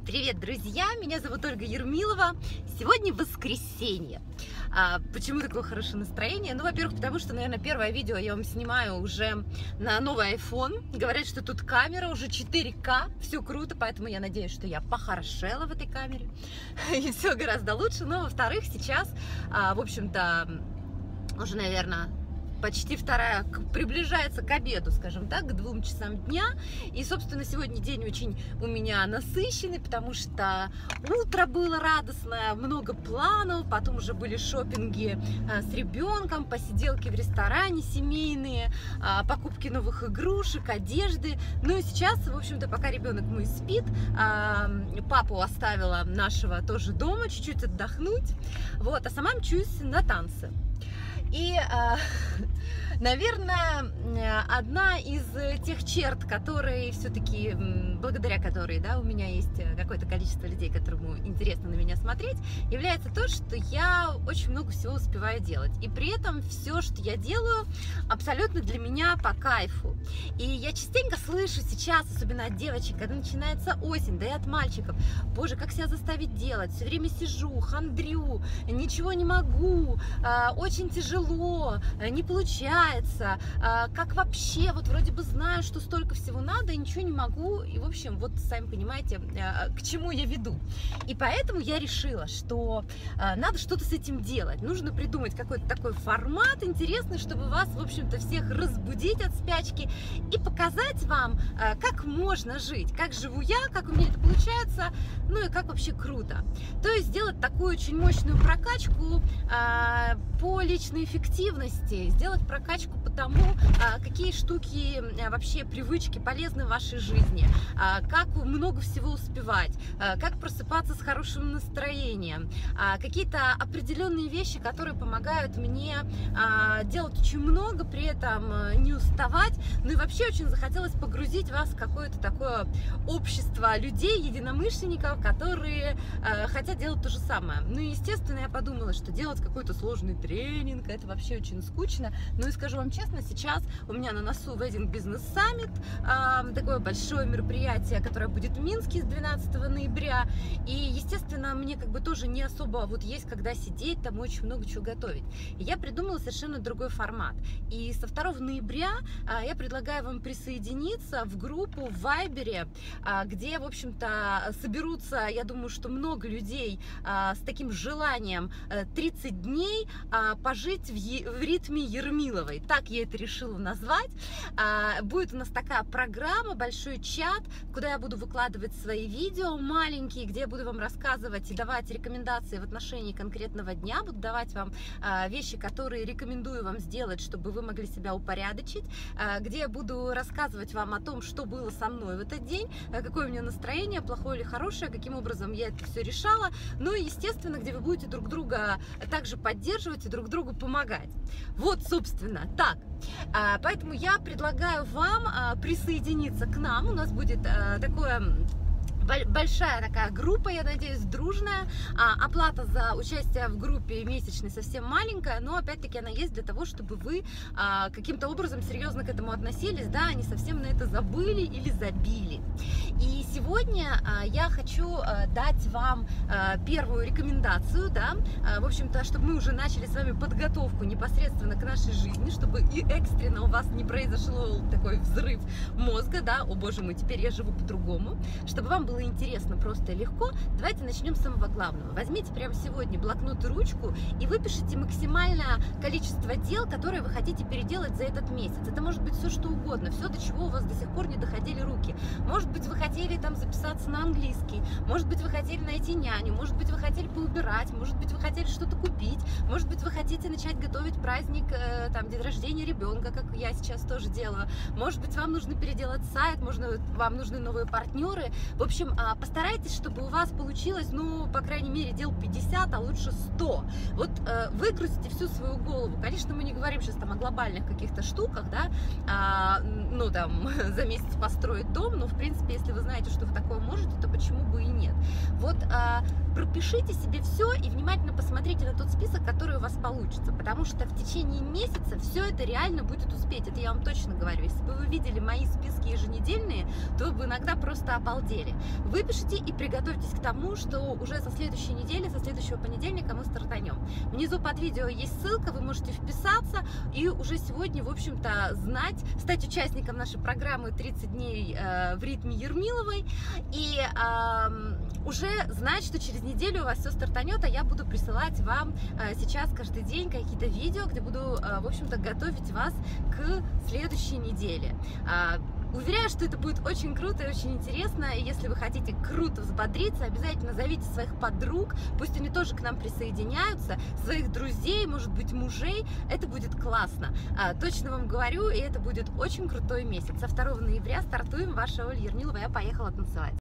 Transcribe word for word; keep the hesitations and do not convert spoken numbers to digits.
Привет, друзья! Меня зовут Ольга Ермилова. Сегодня воскресенье. А, почему такое хорошее настроение? Ну, во-первых, потому что, наверное, первое видео я вам снимаю уже на новый iPhone. Говорят, что тут камера уже четыре ка, все круто, поэтому я надеюсь, что я похорошела в этой камере. И все гораздо лучше. Но, во-вторых, сейчас, а, в общем-то, уже, наверное, почти вторая приближается к обеду, скажем так, к двум часам дня. И, собственно, сегодня день очень у меня насыщенный, потому что утро было радостное, много планов, потом уже были шопинги с ребенком, посиделки в ресторане семейные, покупки новых игрушек, одежды. Ну и сейчас, в общем-то, пока ребенок мой спит, папу оставила нашего тоже дома чуть-чуть отдохнуть, вот, а сама мчусь на танцы. И, наверное, одна из тех черт, которые все-таки, благодаря которой, да, у меня есть какое-то количество людей, которому интересно на меня смотреть, является то, что я очень много всего успеваю делать. И при этом все, что я делаю, абсолютно для меня по кайфу. И я частенько слышу сейчас, особенно от девочек, когда начинается осень, да и от мальчиков: боже, как себя заставить делать? Все время сижу, хандрю, ничего не могу, очень тяжело. Тяжело, не получается, как вообще, вот вроде бы знаю, что столько всего надо, и ничего не могу, и, в общем, вот сами понимаете, к чему я веду. И поэтому я решила, что надо что-то с этим делать, нужно придумать какой-то такой формат интересный, чтобы вас, в общем-то, всех разбудить от спячки и показать вам, как можно жить, как живу я, как у меня это получается, ну и как вообще круто. То есть сделать такую очень мощную прокачку по личной эффективности, сделать прокачку по тому, какие штуки, вообще привычки полезны в вашей жизни, как много всего успевать, как просыпаться с хорошим настроением, какие-то определенные вещи, которые помогают мне делать очень много, при этом не уставать. Ну и вообще очень захотелось погрузить вас в какое-то такое общество людей, единомышленников, которые хотят делать то же самое. Ну и, естественно, я подумала, что делать какой-то сложный тренинг — это вообще очень скучно. Ну и скажу вам честно, сейчас у меня на носу Wedding Business Summit, э, такое большое мероприятие, которое будет в Минске с двенадцатого ноября. И, естественно, мне как бы тоже не особо вот есть когда сидеть, там очень много чего готовить. И я придумала совершенно другой формат. И со второго ноября э, я предлагаю вам присоединиться в группу в Вайбере, э, где, в общем-то, соберутся, я думаю, что много людей э, с таким желанием э, тридцать дней э, пожить в, е в ритме Ермиловой. Так я это решила назвать. А, будет у нас такая программа, большой чат, куда я буду выкладывать свои видео маленькие, где я буду вам рассказывать и давать рекомендации в отношении конкретного дня, буду давать вам а, вещи, которые рекомендую вам сделать, чтобы вы могли себя упорядочить, а, где я буду рассказывать вам о том, что было со мной в этот день, а, какое у меня настроение, плохое или хорошее, каким образом я это все решала. Ну и, естественно, где вы будете друг друга также поддерживать и друг другу помогать. Вот, собственно, так. Поэтому я предлагаю вам присоединиться к нам. У нас будет такое... большая такая группа, я надеюсь, дружная. А, оплата за участие в группе месячной совсем маленькая, но опять-таки она есть для того, чтобы вы а, каким-то образом серьезно к этому относились, да, не совсем на это забыли или забили. И сегодня а, я хочу а, дать вам а, первую рекомендацию, да, а, в общем-то, чтобы мы уже начали с вами подготовку непосредственно к нашей жизни, чтобы и экстренно у вас не произошел такой взрыв мозга, да, о боже мой, теперь я живу по-другому, чтобы вам было интересно, просто и легко. Давайте начнем с самого главного. Возьмите прямо сегодня блокнот и ручку и выпишите максимальное количество дел, которые вы хотите переделать за этот месяц. Это может быть все что угодно, все, до чего у вас до сих пор не доходили руки. Может быть, вы хотели там записаться на английский, может быть, вы хотели найти няню, может быть, вы хотели поубирать, может быть, вы хотели что-то купить, может быть, вы хотите начать готовить праздник, э, там, день рождения ребенка, как я сейчас тоже делаю. Может быть, вам нужно переделать сайт, можно, вам нужны новые партнеры. В общем, постарайтесь, чтобы у вас получилось, ну, по крайней мере, дел пятьдесят, а лучше сто. Вот э, выгрузите всю свою голову. Конечно, мы не говорим сейчас там о глобальных каких-то штуках, да, а, ну, там, за месяц построить дом, но, в принципе, если вы знаете, что вы такое можете, то почему бы и нет. Вот, а, пропишите себе все и внимательно посмотрите на тот список, который у вас получится, потому что в течение месяца все это реально будет успеть, это я вам точно говорю. Если бы вы видели мои списки еженедельные, то вы бы иногда просто обалдели. Выпишите и приготовьтесь к тому, что уже со следующей недели, со следующего понедельника мы стартанем. Внизу под видео есть ссылка, вы можете вписаться и уже сегодня, в общем-то, знать, стать участником нашей программы тридцать дней э, в ритме Ермиловой и э, уже знать, что через неделю у вас все стартанет, а я буду присылать вам э, сейчас каждый день какие-то видео, где буду, э, в общем-то, готовить вас к следующей неделе. Э, Уверяю, что это будет очень круто и очень интересно. И если вы хотите круто взбодриться, обязательно зовите своих подруг, пусть они тоже к нам присоединяются, своих друзей, может быть, мужей. Это будет классно. А, точно вам говорю, и это будет очень крутой месяц. Со второго ноября стартуем. Ваша Оля Ермилова. Я поехала танцевать.